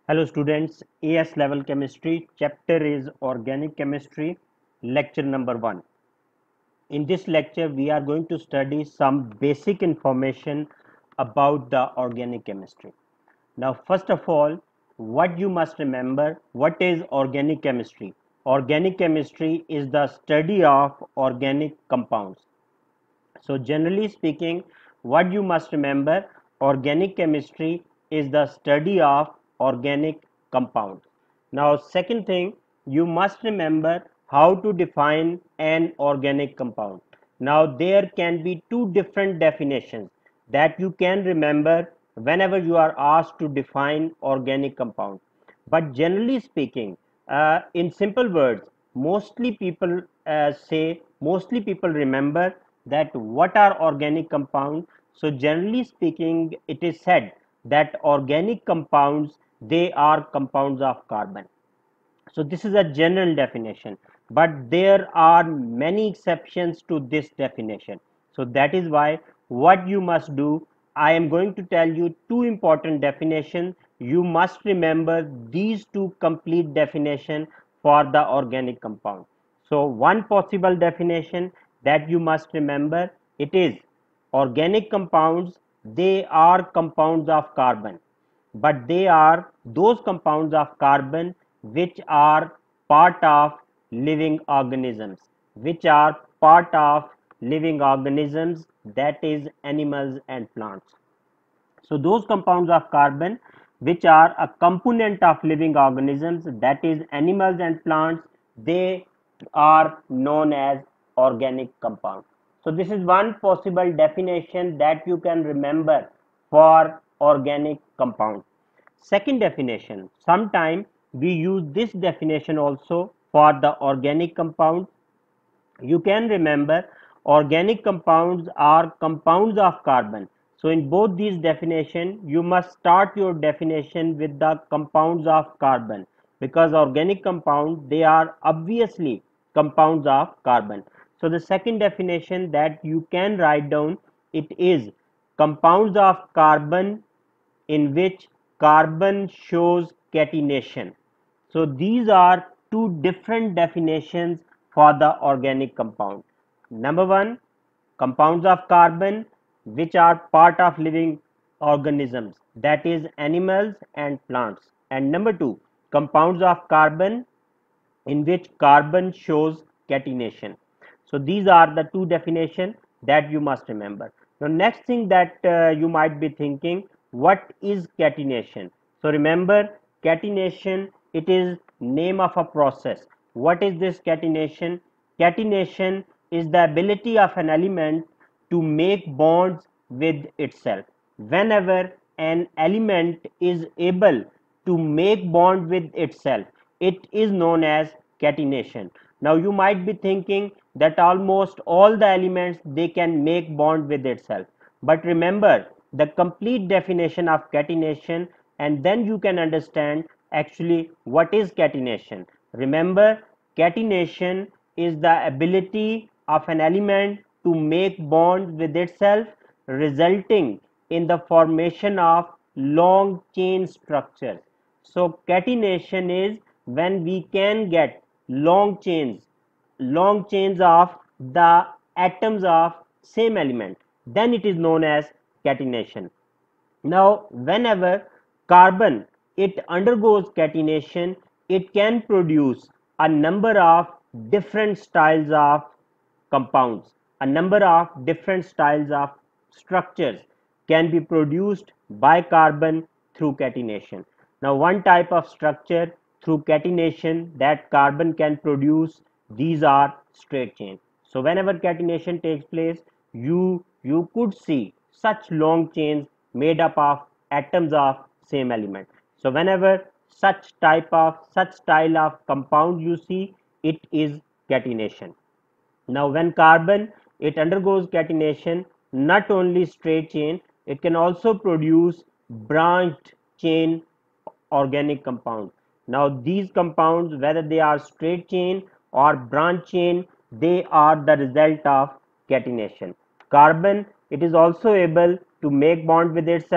Hello students, AS level chemistry chapter is organic chemistry, lecture number 1. In this lecture we are going to study some basic information about the organic chemistry. Now first of all, what you must remember, what is organic chemistry? Organic chemistry is the study of organic compounds. So generally speaking, what you must remember, organic chemistry is the study of organic compounds. Now second thing, you must remember how to define an organic compound. Now there can be two different definitions that you can remember whenever you are asked to define organic compound. But generally speaking, in simple words, mostly people remember that what are organic compounds. So generally speaking, it is said that organic compounds, they are compounds of carbon. So this is a general definition, but there are many exceptions to this definition. So that is why what you must do, I am going to tell you two important definitions. You must remember these two complete definition for the organic compound. So one possible definition that you must remember, it is organic compounds, they are compounds of carbon, but they are those compounds of carbon which are part of living organisms, which are part of living organisms, that is animals and plants. So those compounds of carbon which are a component of living organisms, that is animals and plants, they are known as organic compounds. So this is one possible definition that you can remember for organic compound. Second definition, sometime we use this definition also for the organic compound. You can remember organic compounds are compounds of carbon. So in both these definition, you must start your definition with the compounds of carbon, because organic compounds, they are obviously compounds of carbon. So the second definition that you can write down, it is compounds of carbon in which carbon shows catenation. So these are two different definitions for the organic compound. Number one, compounds of carbon which are part of living organisms, that is animals and plants. And number two, compounds of carbon in which carbon shows catenation. So these are the two definitions that you must remember. Now next thing that you might be thinking, what is catenation? So remember, catenation, it is name of a process. What is this catenation? Catenation is the ability of an element to make bonds with itself. Whenever an element is able to make bond with itself, it is known as catenation. Now you might be thinking that almost all the elements, they can make bond with itself, but remember the complete definition of catenation, and then you can understand actually what is catenation. Remember, catenation is the ability of an element to make bonds with itself, resulting in the formation of long chain structures. So catenation is when we can get long chains of the atoms of same element, then it is known as catenation. Now whenever carbon, it undergoes catenation, it can produce a number of different styles of compounds, a number of different styles of structures can be produced by carbon through catenation. Now one type of structure through catenation that carbon can produce, these are straight chain. So whenever catenation takes place, you could see such long chains made up of atoms of same element. So whenever such style of compound you see, it is catenation. Now when carbon, it undergoes catenation, not only straight chain, it can also produce branched chain organic compounds. Now these compounds, whether they are straight chain or branch chain, they are the result of catenation. Carbon, it is also able to make bond with itself,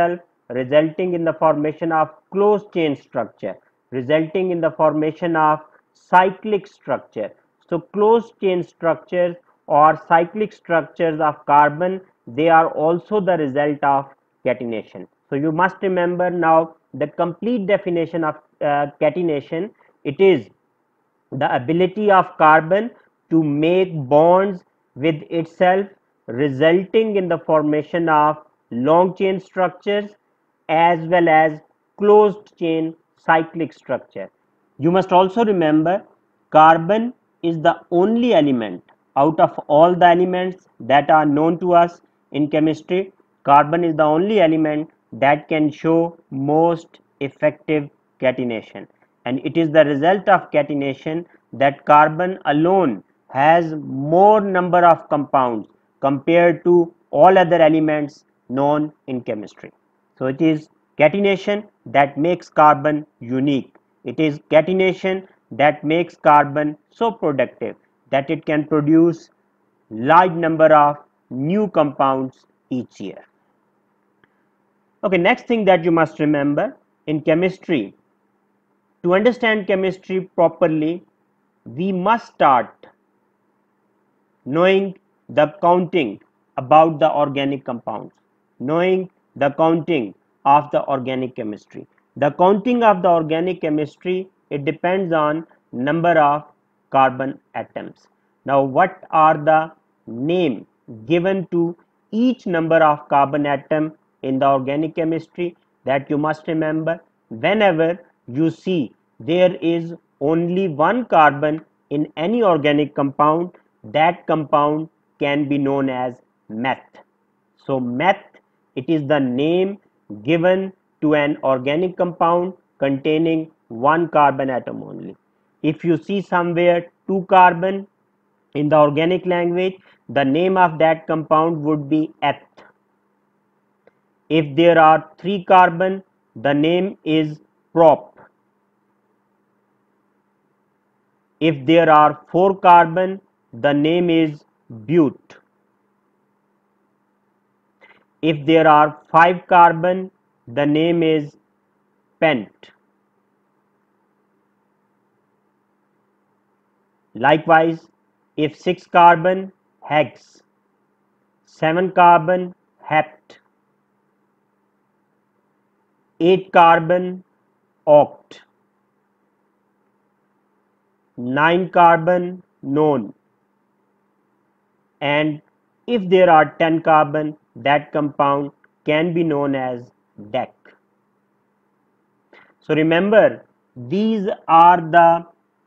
resulting in the formation of closed chain structure, resulting in the formation of cyclic structure. So closed chain structures or cyclic structures of carbon, they are also the result of catenation. So you must remember now the complete definition of catenation. It is the ability of carbon to make bonds with itself, resulting in the formation of long chain structures as well as closed chain cyclic structure. You must also remember carbon is the only element out of all the elements that are known to us in chemistry. Carbon is the only element that can show most effective catenation, and it is the result of catenation that carbon alone has more number of compounds compared to all other elements known in chemistry. So it is catenation that makes carbon unique. It is catenation that makes carbon so productive that it can produce large number of new compounds each year. Okay, next thing that you must remember in chemistry, to understand chemistry properly, we must start knowing the counting about the organic compounds, knowing the counting of the organic chemistry. The counting of the organic chemistry, it depends on number of carbon atoms. Now what are the name given to each number of carbon atom in the organic chemistry? That you must remember. Whenever you see there is only one carbon in any organic compound, that compound can be known as meth. So meth, it is the name given to an organic compound containing one carbon atom only. If you see somewhere two carbon in the organic language, the name of that compound would be eth. If there are three carbon, the name is prop. If there are four carbon, the name is but. If there are five carbon, the name is pent. Likewise, if 6 carbon, hex, 7 carbon, hept, 8 carbon, oct, 9 carbon, non, and if there are 10 carbon, that compound can be known as dec. So remember, these are the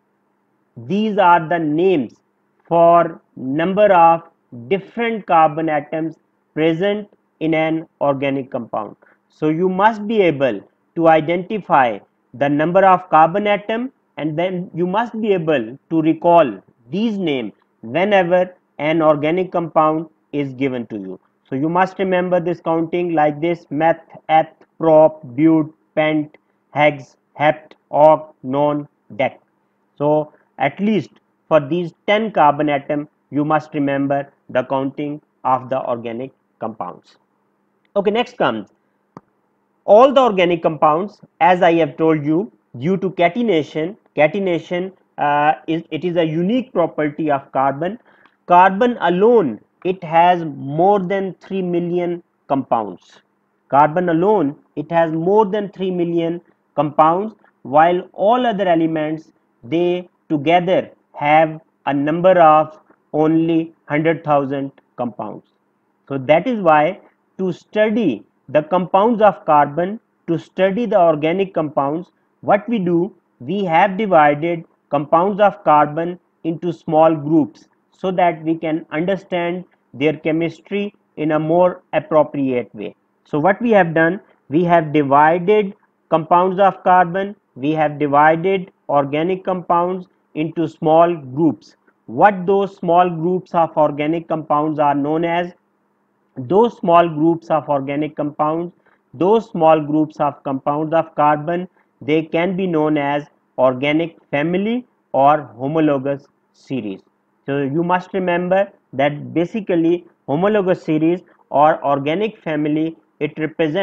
names for number of different carbon atoms present in an organic compound. So you must be able to identify the number of carbon atom, and then you must be able to recall these names whenever an organic compound is given to you. So you must remember this counting like this: meth, eth, prop, but, pent, hex, hept, oct, non, dec. So at least for these 10 carbon atom, you must remember the counting of the organic compounds. Okay, next comes all the organic compounds. As I have told you, due to catenation, it is a unique property of carbon. Carbon alone, it has more than 3 million compounds. Carbon alone, it has more than 3 million compounds, while all other elements, they together have a number of only 100,000 compounds. So that is why, to study the compounds of carbon, to study the organic compounds, what we do, we have divided compounds of carbon into small groups so that we can understand their chemistry in a more appropriate way. So what we have done, we have divided compounds of carbon, we have divided organic compounds into small groups. What those small groups of organic compounds are known as? Those small groups of organic compounds, those small groups of compounds of carbon, they can be known as organic family or homologous series. So you must remember that basically homologous series or organic family, it represents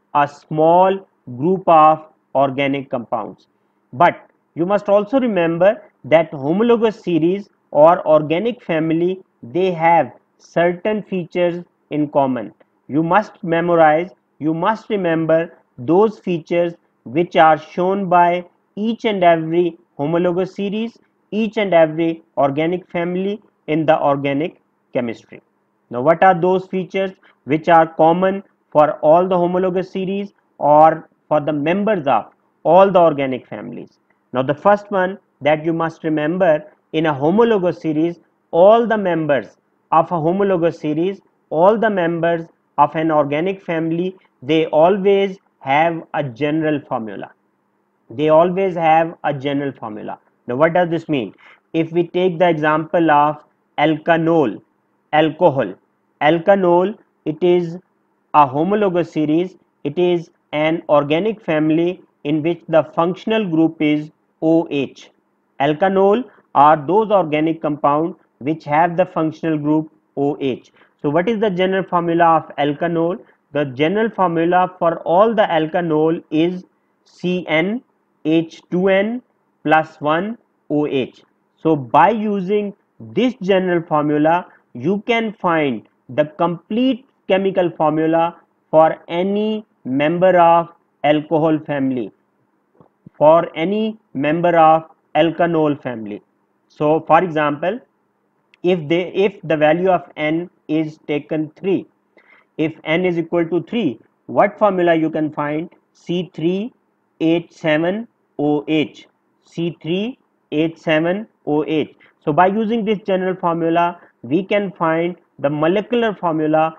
a small group of organic compounds. But you must also remember that homologous series or organic family, they have certain features in common. You must memorize, you must remember those features which are shown by each and every homologous series, each and every organic family in the organic chemistry. Now, what are those features which are common for all the homologous series or for the members of all the organic families? Now, the first one that you must remember, in a homologous series, all the members of a homologous series, all the members of an organic family, they always have a general formula. They always have a general formula. Now, what does this mean? If we take the example of alkanol, alcohol, alkanol, it is a homologous series. It is an organic family in which the functional group is OH. Alkanol are those organic compounds which have the functional group OH. So, what is the general formula of alkanol? The general formula for all the alkanol is CnH2n plus 1 OH. So, by using this general formula, you can find the complete chemical formula for any member of alcohol family, for any member of alkanol family. So, for example, if the value of n is taken 3, if n is equal to 3, what formula you can find? C3H7OH, C3H7OH. So, by using this general formula, we can find the molecular formula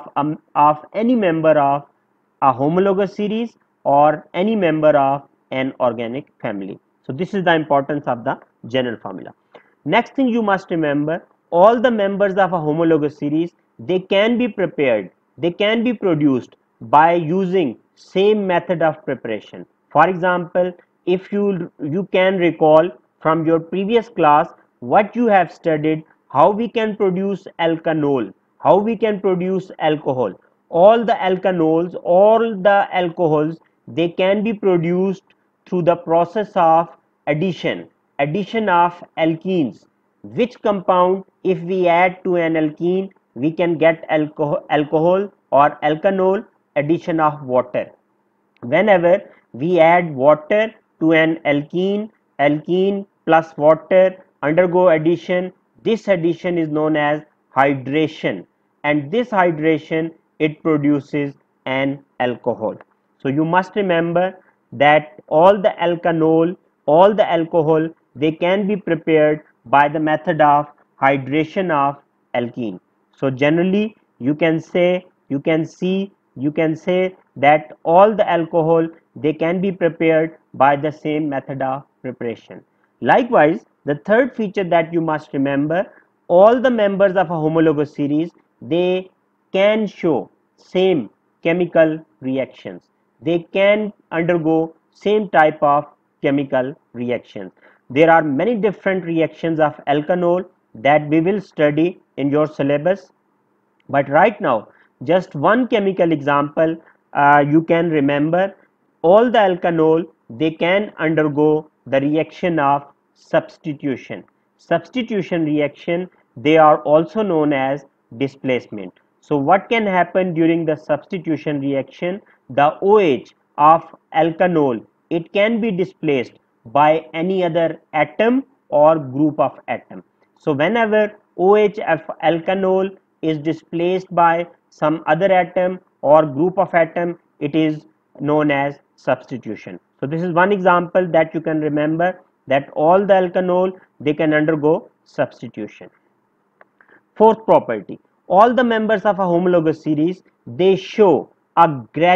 of any member of a homologous series or any member of an organic family. So, this is the importance of the general formula. Next thing you must remember, all the members of a homologous series, they can be prepared, they can be produced by using same method of preparation. For example, if you can recall from your previous class what you have studied, how we can produce alkanol, how we can produce alcohol. All the alkanols, all the alcohols, they can be produced through the process of addition, addition of alkenes. Which compound, if we add to an alkene, we can get alcohol or alkanol, addition of water. Whenever we add water to an alkene, alkene plus water undergo addition, this addition is known as hydration, and this hydration, it produces an alcohol. So, you must remember that all the alkanol, all the alcohol, they can be prepared by the method of hydration of alkene. So, generally you can say, you can see, you can say that all the alcohol, they can be prepared by the same method of preparation. Likewise, the third feature that you must remember, all the members of a homologous series, they can show same chemical reactions. They can undergo same type of chemical reactions. There are many different reactions of alkanol that we will study in your syllabus, but right now just one chemical example you can remember. All the alkanol, they can undergo the reaction of substitution. Substitution reaction, they are also known as displacement. So, what can happen during the substitution reaction? The OH of alkanol, it can be displaced by any other atom or group of atom. So, whenever OH of alkanol is displaced by some other atom or group of atom, it is known as substitution. So, this is one example that you can remember, that all the alkanol, they can undergo substitution. Fourth property, all the members of a homologous series, they show a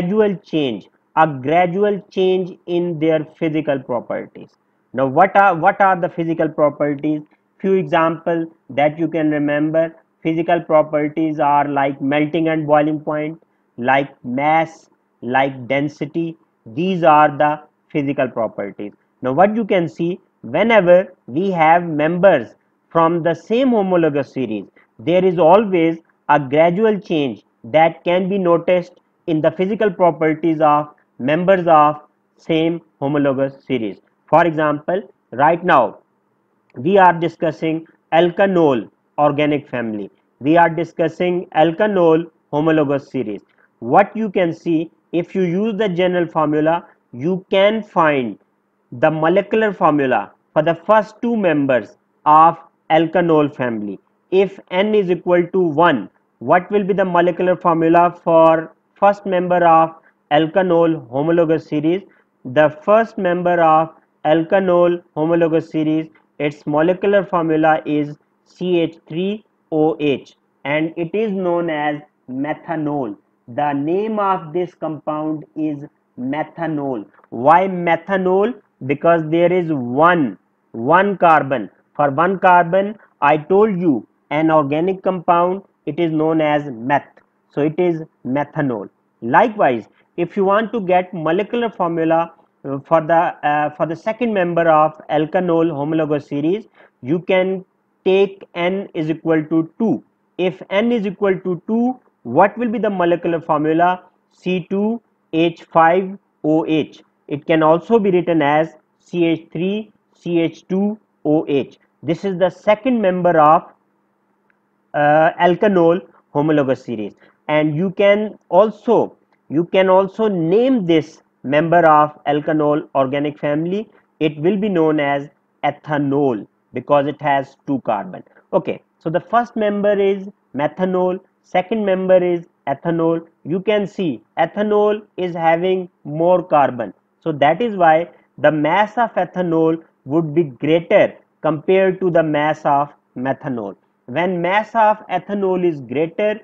gradual change in their physical properties. Now, what are the physical properties? Few examples that you can remember. Physical properties are like melting and boiling point, like mass, like density. These are the physical properties. Now, what you can see, whenever we have members from the same homologous series, there is always a gradual change that can be noticed in the physical properties of members of same homologous series. For example, right now we are discussing alkanol organic family. We are discussing alkanol homologous series. What you can see, if you use the general formula, you can find the molecular formula for the first two members of alkanol family. If n is equal to 1, what will be the molecular formula for first member of alkanol homologous series? The first member of alkanol homologous series, its molecular formula is CH3OH and it is known as methanol. The name of this compound is methanol. Why methanol? Because there is one carbon. For one carbon, I told you an organic compound, it is known as meth. So it is methanol. Likewise, if you want to get molecular formula for the second member of alkanol homologous series, you can take n is equal to 2. If n is equal to 2, what will be the molecular formula? C2H5OH. It can also be written as CH3CH2OH. This is the second member of alkanol homologous series, and you can also name this member of alkanol organic family. It will be known as ethanol because it has two carbon. Okay, so the first member is methanol, second member is ethanol. You can see ethanol is having more carbon, so that is why the mass of ethanol would be greater compared to the mass of methanol. When mass of ethanol is greater,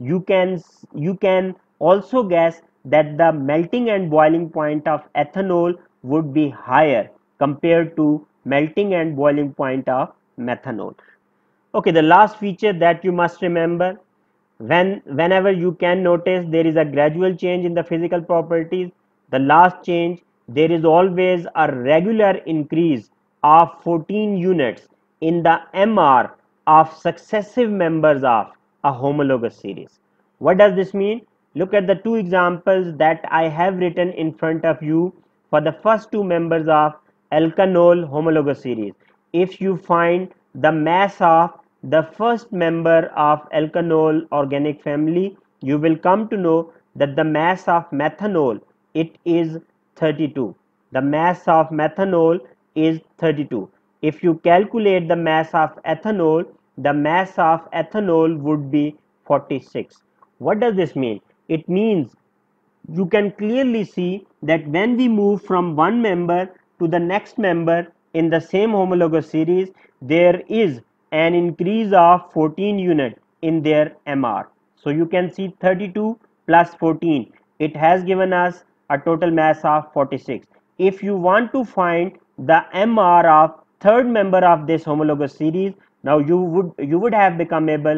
you can also guess that the melting and boiling point of ethanol would be higher compared to melting and boiling point of methanol. Okay, the last feature that you must remember, whenever you can notice there is a gradual change in the physical properties, the last change, there is always a regular increase of 14 units in the MR of successive members of a homologous series. What does this mean? Look at the two examples that I have written in front of you for the first two members of alkanol homologous series. If you find the mass of the first member of alkanol organic family, you will come to know that the mass of methanol, it is 32. The mass of methanol is 32. If you calculate the mass of ethanol, the mass of ethanol would be 46. What does this mean? It means you can clearly see that when we move from one member to the next member in the same homologous series, there is an increase of 14 unit in their MR. So you can see 32 plus 14, it has given us a total mass of 46. If you want to find the MR of third member of this homologous series, now you would have become able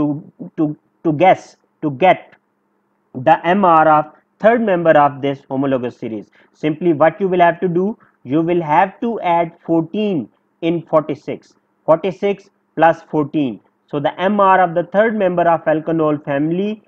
to guess, to get the MR of third member of this homologous series. Simply what you will have to do, you will have to add 14 in 46. 46 plus 14. So the MR of the third member of alkanol family,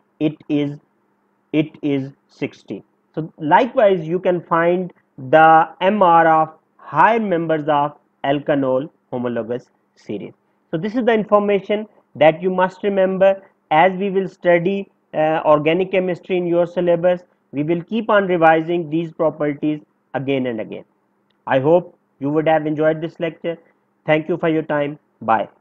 it is 60. So likewise you can find the MR of higher members of alkanol homologous series. So this is the information that you must remember as we will study organic chemistry in your syllabus. We will keep on revising these properties again and again. I hope you would have enjoyed this lecture. Thank you for your time. Bye.